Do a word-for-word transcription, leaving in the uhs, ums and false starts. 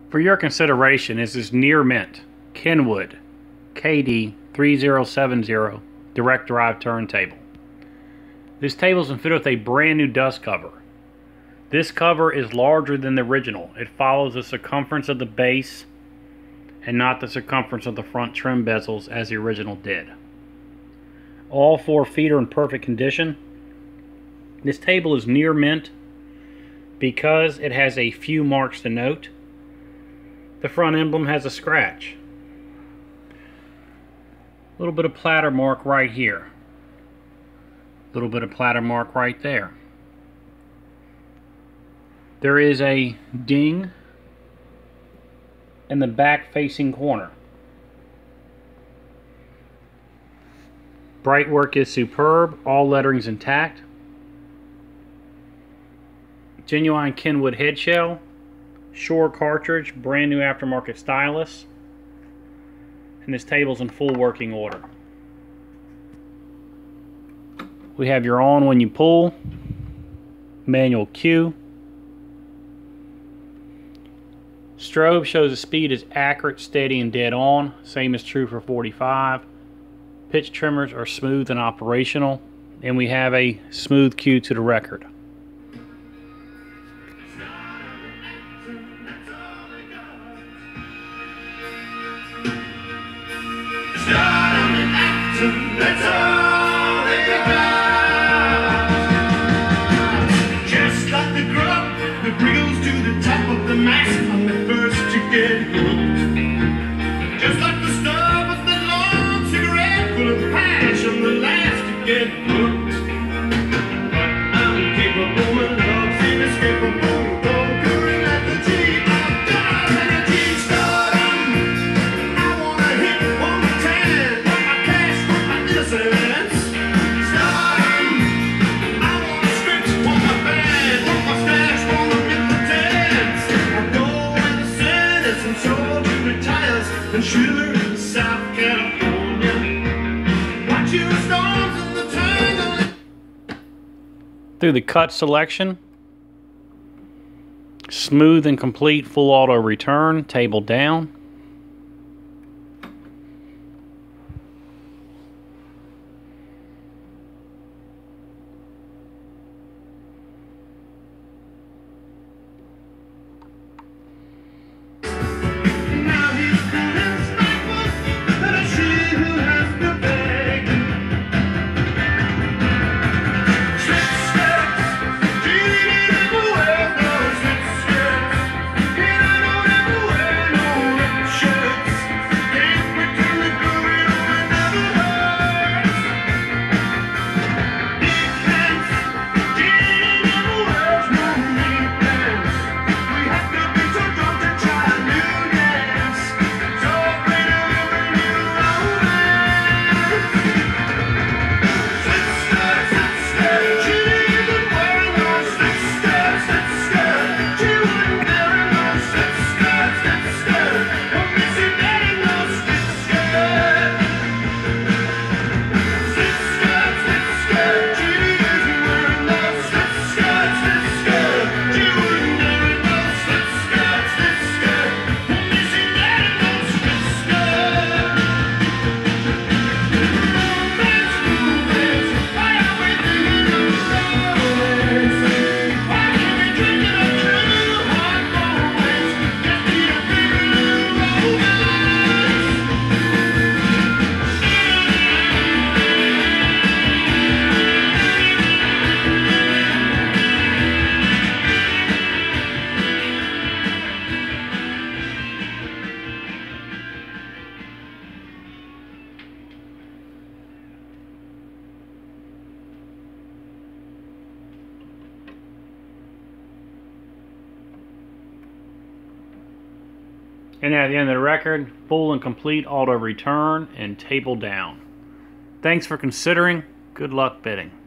For your consideration is this near mint Kenwood K D three zero seven zero direct drive turntable. This table is fitted with a brand new dust cover. This cover is larger than the original. It follows the circumference of the base and not the circumference of the front trim bezels as the original did. All four feet are in perfect condition. This table is near mint because it has a few marks to note. The front emblem has a scratch. A little bit of platter mark right here. A little bit of platter mark right there. There is a ding in the back facing corner. Brightwork is superb. All lettering's intact. Genuine Kenwood head shell. Shore cartridge, brand new aftermarket stylus, and this table's in full working order. We have your on when you pull, manual cue. Strobe shows the speed is accurate, steady, and dead on. Same is true for forty-five. Pitch trimmers are smooth and operational, and we have a smooth cue to the record. That's all they got. Just like the grub that wriggles to the top of the mast on the first to get hooked. Just like the stub of the long cigarette full of passion, the last to get hooked. But I'm capable, my love's inescapable, conquering like the G of God and a G-stardom. I wanna hit one more time. And shiver in South California. Watch your storms in the turn. Through the cut selection, smooth and complete full auto return, table down. And at the end of the record, full and complete auto return and table down. Thanks for considering. Good luck bidding.